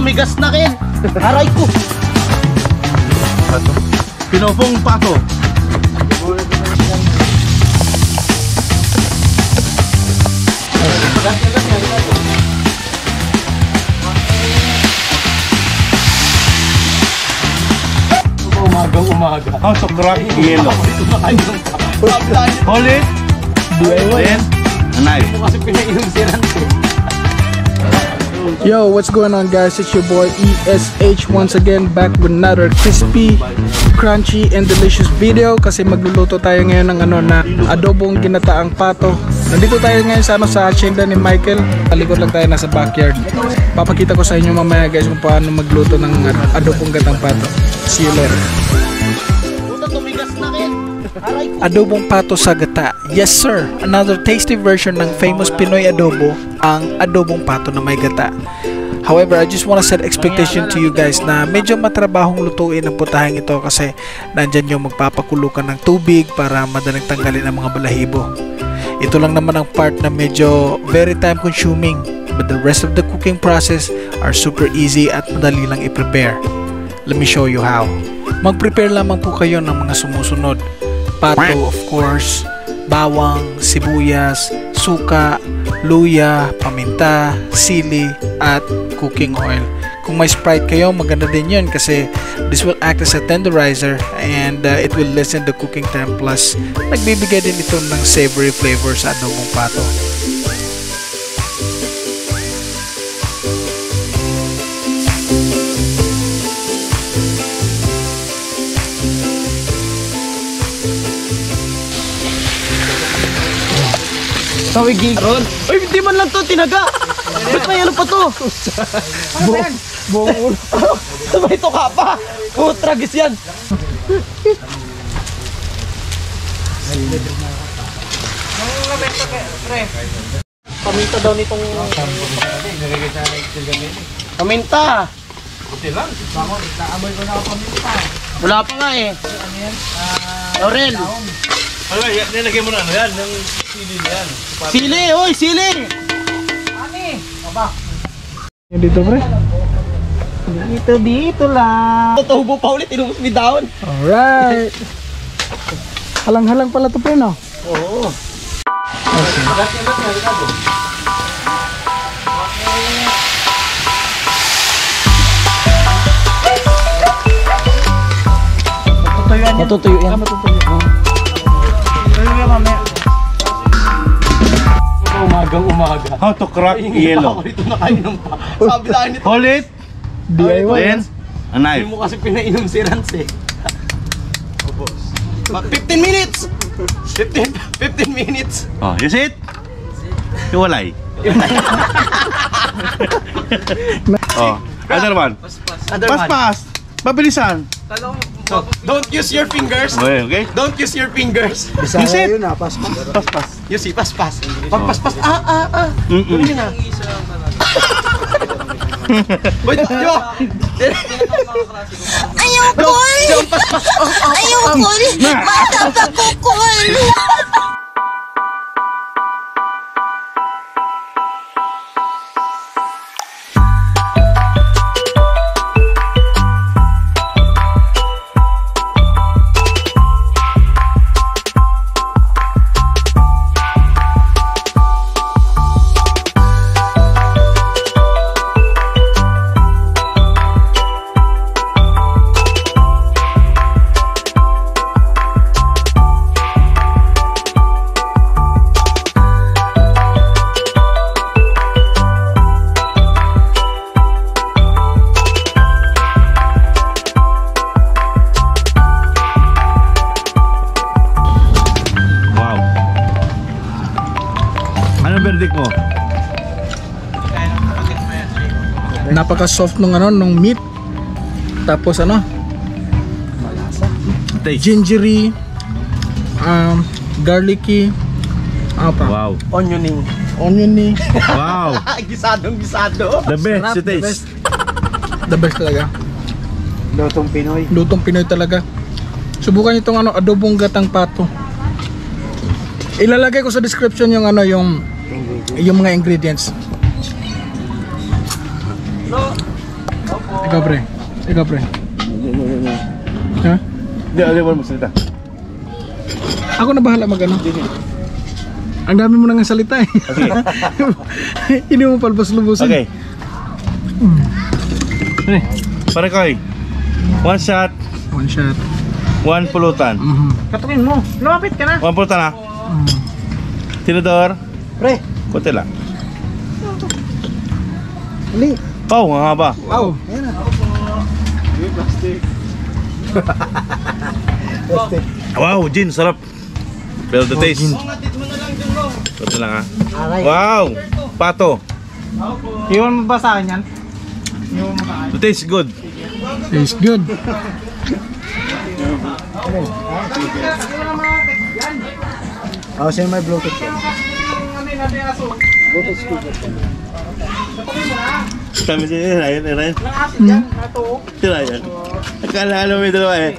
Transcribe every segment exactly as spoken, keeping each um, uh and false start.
tumigas na kin. Aray ko. Pato. Pinofong pato. Umagang umaga. How to crack yellow. Hold it. Then a knife. Kasi pinainom si Rante. Yo, what's going on guys? It's your boy E S H once again, back with another crispy, crunchy, and delicious video. Kasi magluluto tayo ngayon ng ano na adobong ginataang pato. Nandito tayo ngayon sa ano sa hacienda ni Michael. Talikod lang tayo nasa backyard. Papakita ko sa inyo mamaya guys kung paano magluto ng adobong gatang pato. See you later. Adobong pato sa gata. Yes sir, another tasty version ng famous Pinoy adobo, ang adobong pato na may gata. However, I just want to set expectation to you guys na medyo matrabahong lutuin ang putahing ito kasi nandyan yung magpapakulukan ng tubig para madaling tanggalin ang mga balahibo. Ito lang naman ang part na medyo very time consuming, but the rest of the cooking process are super easy at madali lang i-prepare. Let me show you how. Mag-prepare lamang po kayo ng mga sumusunod. Pato, of course, bawang, sibuyas, suka, luya, paminta, sili, at cooking oil. Kung may Sprite kayo, maganda din yun kasi this will act as a tenderizer and uh, it will lessen the cooking time, plus nagbibigay din ito ng savory flavor sa adobong pato. Tawigin ron. Ay, hindi man lang to tinaga. Ba't may ano pa to? Buong buong ulo. Sabay ito ka pa. Oh, tragis yan. Paminta daw nitong paminta. Buti lang. Naamoy ko na ako paminta. Wala pa nga eh. Ano yan? Laurel. Ano ba, nilagay mo na ano yan, ng sili yan. Sili, oy, sili! Ani? Aba. Dito pre? Dito, dito lang. Tutubo pa ulit, inubos mi down. Alright. Halang-halang pala ito pre no? Oo. Matutuyuan yan. Matutuyuan. Matutuyuan. Umagang umaga. How to crack yellow. Ako dito nakainom pa. Sabi lang nito. Hold it. D I Y. Then a knife. Hindi mo kasi pinainom si Rance. fifteen minutes! fifteen, fifteen minutes! Oh, you see it? Iwalay. Oh, other one. Other one. Pas-pas. Pabilisan. So, don't use your fingers. Okay, okay. Don't use your fingers. Bisaya Use it. yun ah, pas-pas. Pas-pas. You see, pas-pas. Pag-pas-pas. Ah, ah, ah. Mm-mm. Gawin na. Wait, di ba? Ayoko! Diyan, pas-pas. Ayoko! Matapakukul! Verdict mo? Napaka-soft nung ano, nung meat. Tapos ano? Gingery, um, garlicky, ano pa? Wow. Onioning. Oniony. Wow. Gisadong gisado. The best Sarap, it the is. best. The best talaga. Lutong Pinoy. Lutong Pinoy talaga. Subukan niyo itong ano, adobong gatang pato. Ilalagay ko sa description yung ano, yung yung mga ingredients. No. Ikaw pre. Ikaw pre. Ha? Hindi, alam mo magsalita. Ako na bahala mag-ano. Ang dami mo nang salita eh. Okay. Hindi mo palbas-lubusin. Okay. Pre. Pare Koy. One shot, One shot. one pulutan. Mhm. Katukin mo. Lumapit ka na. One pulutan ha. Mm. Tinador. Pre. Kunti lang. Hindi. Pau, ang haba. Wow. Ayan na. Wow, gin, sarap. Pero the taste. Kunti lang ha. Aray. Wow! Pato. Iwan mo ba sa akin yan? The taste good. Tastes good. Oh, sa'yo may Bluetooth yan. Sabi siya, Ryan, Ryan. Hmm. Si Ryan. Akala alam mo yung dalawa eh.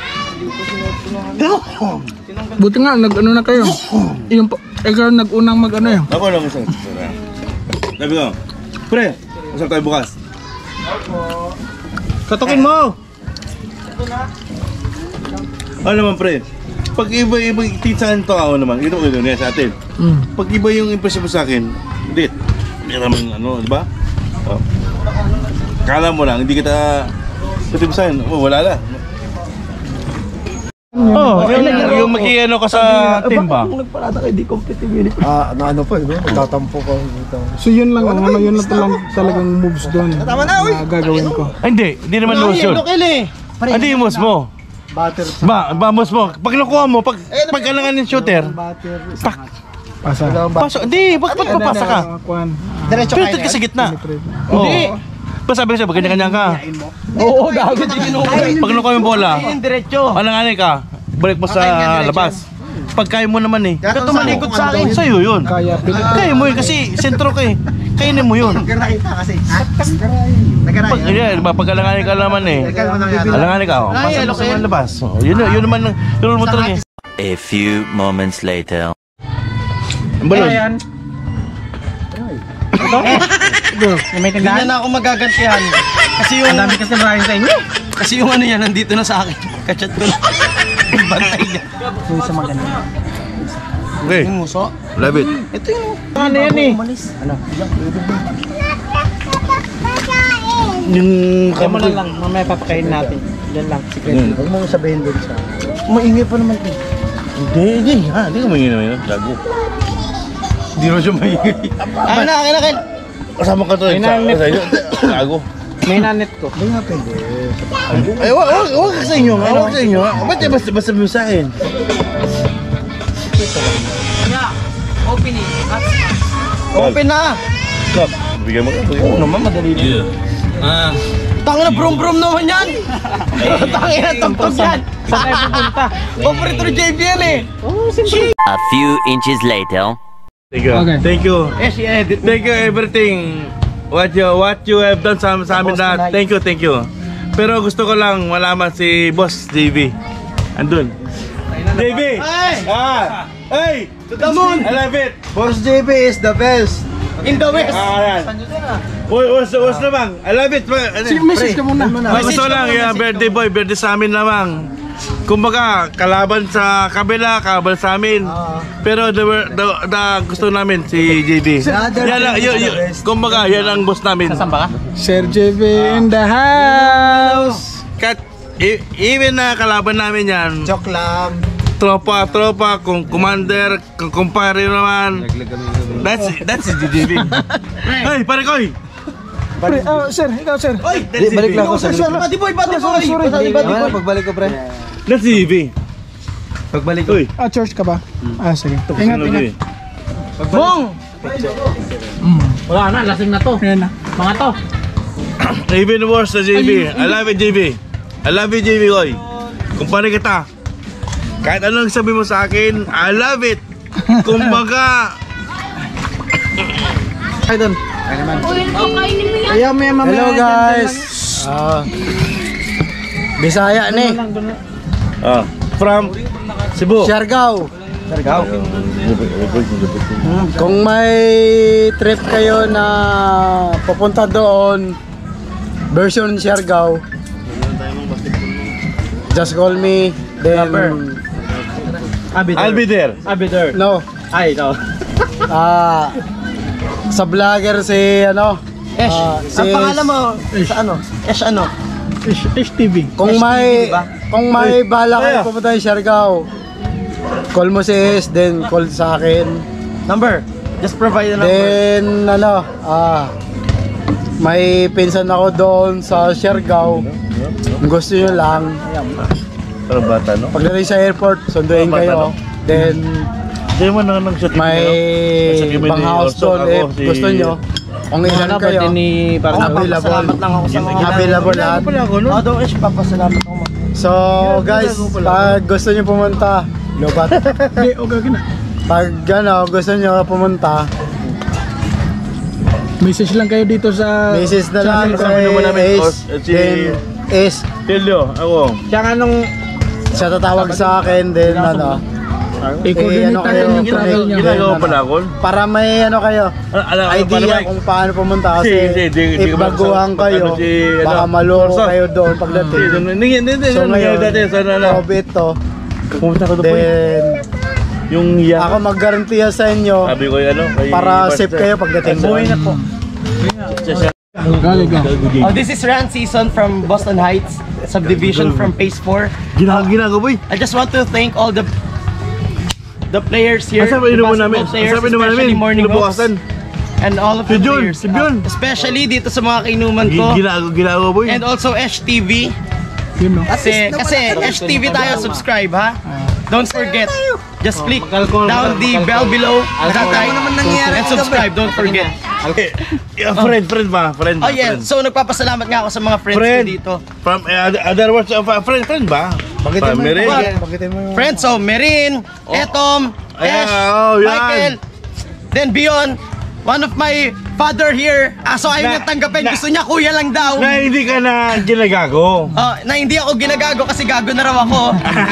Buti nga, nag-ano na kayo. Yung, pa- ikaw nag-unang mag-ano eh. Ako lang isang sisira. Sabi ko, pre, usap tayo bukas. Katukin mo! Ano naman pre, pag iba-iba titsahan to ako naman, ito ko ito niya sa atin. Mm. Pag iba yung impression mo sa akin, hindi. Hindi naman ano, di ba? Oh. Kala mo lang, hindi kita kutip sa akin, oh, wala na. Oh, yung, yung mag-iano ka sa team ba? Kung nagparada kayo, di complete yung uniform. Ah, ano, ano pa, no? Tatampo ko dito. So yun lang, ang ano, yun na lang talagang moves doon Tama na, uy! na gagawin ko. Ay, hindi, hindi naman motion. Lokil eh. Hindi yung moves mo. Butter, Ba, ba moves mo. Pag nakuha mo, pag pag kailangan ng shooter, butter. pak, Pasa. pasok. Hindi, bakit ba't papasa ka? Kuan. Diretso Pero kayo ka sa gitna. Oh. Hindi. Basta sabi ko siya, pag ganyan-ganyan ka. Oo, gago di kinuha. Pag nakuha yung bola, Ayun, diretso. alanganin ka, balik mo sa labas. Pag kaya mo naman eh. Ito tumalikod sa akin. Sa'yo yun. Kaya pilit. Kaya mo yun kasi sentro ka eh. Kainin mo yun. Nagkarayta kasi. Pag, yan, diba, pag alanganin ka naman eh. Alanganin ka, oh. Ay, Pasok mo okay. sa labas. Oh, yun, yun naman, yun mo talaga eh. A few moments later. Ang balon. Ayan. May Hindi na ako magagantihan. Kasi yung... Ang dami kasi maraming sa inyo. Kasi yung ano yan, nandito na sa akin. Kachat ko na. Bantay niya. Yung sa maganda. Okay, Yung muso. love it. Ito yung... Ano yan eh? Ano? Yung Kaya mo na lang, mamaya papakain natin. Yan lang, secret. Hmm. Huwag mong sabihin din sa... Maingay pa naman ito. Hindi, hindi ha. Hindi ko maingin naman yun. Gago. Hindi rin siya maingin. Akin na, akin na, akin. Kasama ka to. May Sa, nanet. sa inyo. Gago. May nanet ko. Hindi nga pwede. Ay, wag, wag, wag ka sa inyo. nga, Wag sa inyo. nga. Ba't eh, basta, basta mo sa akin? Open na! Stop. Bigyan mo ka. Oo naman, madali na. Ah. Tangin na, brum brum naman yan! Tangin na, tugtog yan! Saan tayo pupunta? Operator J B yan eh! Oo, siyempre. A few inches later. Thank you. Okay. Thank you. Eh, si edit. Thank you everything. What you what you have done sa, sa amin Boss lahat. tonight. Thank you, thank you. Pero gusto ko lang malaman si Boss J B. Andun. J B! Hey! Ah! Hey! To the moon! I love it! Boss J B is the best. In the West! Ah, yan. Uy, what's, what's namang? I love it! Sige, message ka muna. Ah, gusto lang, yeah, birthday boy, birthday sa amin lamang. Kumbaga, kalaban sa kabila, kalaban sa amin. Pero the, the, the gusto namin si J B. Yan lang, yun, yun, kumbaga, yan ang boss namin. Saan ba ka? Sir J B in the house. Kat, e- even na kalaban namin yan, Joke lang. tropa, tropa, kung commander, kung kumpare naman. That's that's si J B. Hey, pare koy! Pre, oh, sir, ikaw sir. Oy, that's si balik J B. lang ako sa Badi boy, badi boy! sorry. Badi boy! Ano, pagbalik ko, pre. That's si J B. Pagbalik ko. Uy, Ah, church ka ba? Ah, sige. Ingat, sino ingat. yun? Bong! Mm. Wala na, lasing na to. Ayan na. Mga to. Even worse sa J B. I love you, J B. I love you, J B, oy. Kumpare kita. Kahit anong sabi mo sa akin, I love it. Kumbaga, Ay, doon. Ayaw mo yan mamaya. Hello, guys. Ah. Bisaya ni. ah, from Cebu. Siargao. Siargao. Kung may trip kayo na pupunta doon, version Siargao. Just call me. Then, I'll be there. no. Ay, no. Ah, sa vlogger si ano? Esh, Ah, ang si- pangalan mo, sa ano? Esh ano? H T V. Kung S T V, may diba? kung may bala kayo Kaya. pumunta ng Siargao, call mo si S, then call sa akin. Number. Just provide the number. Then ano, ah may pinsan ako doon sa Siargao. Kung gusto nyo lang, Pero bata, no? pagdating sa airport, sunduin Bata, kayo. no? Then Hindi mo na nang shot. may pang house doon if gusto nyo. Kung ilan kayo, available. Salamat lang ako sa mga Available lahat. Oh, don't Esh, papasalamat ako. So guys, pag gusto nyo pumunta, lobat. Hindi, okay na. Pag ano, gusto nyo pumunta, Message lang kayo dito sa... message na lang Kasama kay naman namin, Ace. boss, at si- Then Ace, Tilio, ako. Tsaka nung siya tatawag sa akin, then ano, I-coordinate ano natin kayo, yung travel niya. Ginagawa Then, pala ano, ako. para may ano kayo, Ala, ala, ala, para idea may- kung paano pumunta kasi Si- si- di- di if ka ba- baguhan sa- kayo, ano, si, ano, baka maloko Sorso. kayo doon Hindi, pagdating. hindi, hindi, hindi, So hindi, ngayon, dati, sana na. COVID to, Pumunta ko doon po eh. then Yung hiya. ako maggarantiya sa inyo Sabi ko yung ano, kay para Pastor. safe kayo pagdating doon. na po. Oh, this is Rand Season from Boston Heights subdivision from Phase four. Ginagawa, ginagawa, boy. I just want to thank all the the players here. Asa ba the inuman basketball namin? players, Asa ba inuman especially namin? Morning Hawks, Kinabukasan. and all of Si the Jun, players. si Jun. Uh, especially dito sa mga kainuman ko. Ginagawa, ginagawa, boy. And also H T V. Yun, no? Kasi, kasi H T V tayo, subscribe ha. Don't forget. Just click down the bell below. Nakatype. And subscribe, don't forget. Eh, yeah, friend, friend ba? Friend ba? Oh yeah, Friend. so nagpapasalamat nga ako sa mga friends Friend. ko dito. From eh, other, other words of uh, friend, friend ba? Bagitin mo Family. yung bagitin mo yung Friends, so Merin, Etom, Ayan, Esh, oh, yan. Michael, then beyond, one of my father here, ah, so ayaw Na- niyang tanggapin, na- gusto niya kuya lang daw. Na hindi ka na ginagago. Oh, na hindi ako ginagago kasi gago na raw ako.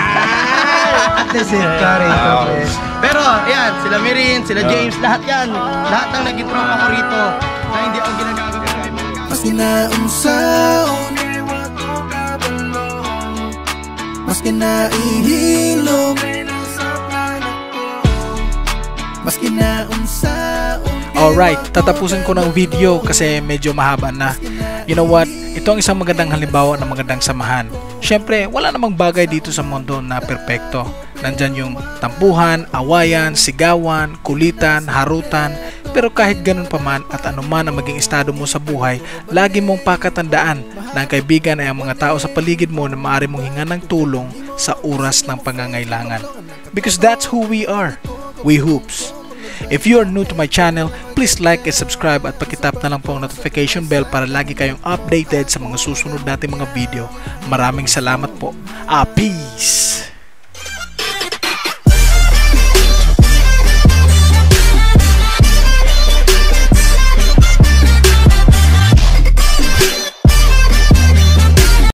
Pero yan, sila Merin, sila James, lahat yan. Lahat ng naging tropa ko rito na hindi ako ginagago. Maski na unsaon ay wa ko kabalo, maski na ihilom ay nasa planet ko, maski na unsaon. Alright, tatapusin ko ng video kasi medyo mahaba na. You know what? Ito ang isang magandang halimbawa ng magandang samahan. Siyempre, wala namang bagay dito sa mundo na perpekto. Nandyan yung tampuhan, awayan, sigawan, kulitan, harutan. Pero kahit ganun pa man at anuman ang maging estado mo sa buhay, lagi mong pakatandaan na ang kaibigan ay ang mga tao sa paligid mo na maaari mong hingan ng tulong sa oras ng pangangailangan. Because that's who we are. We Hoops. If you are new to my channel, please like and subscribe at pakitap na lang po ang notification bell para lagi kayong updated sa mga susunod nating mga video. Maraming salamat po. Ah, peace!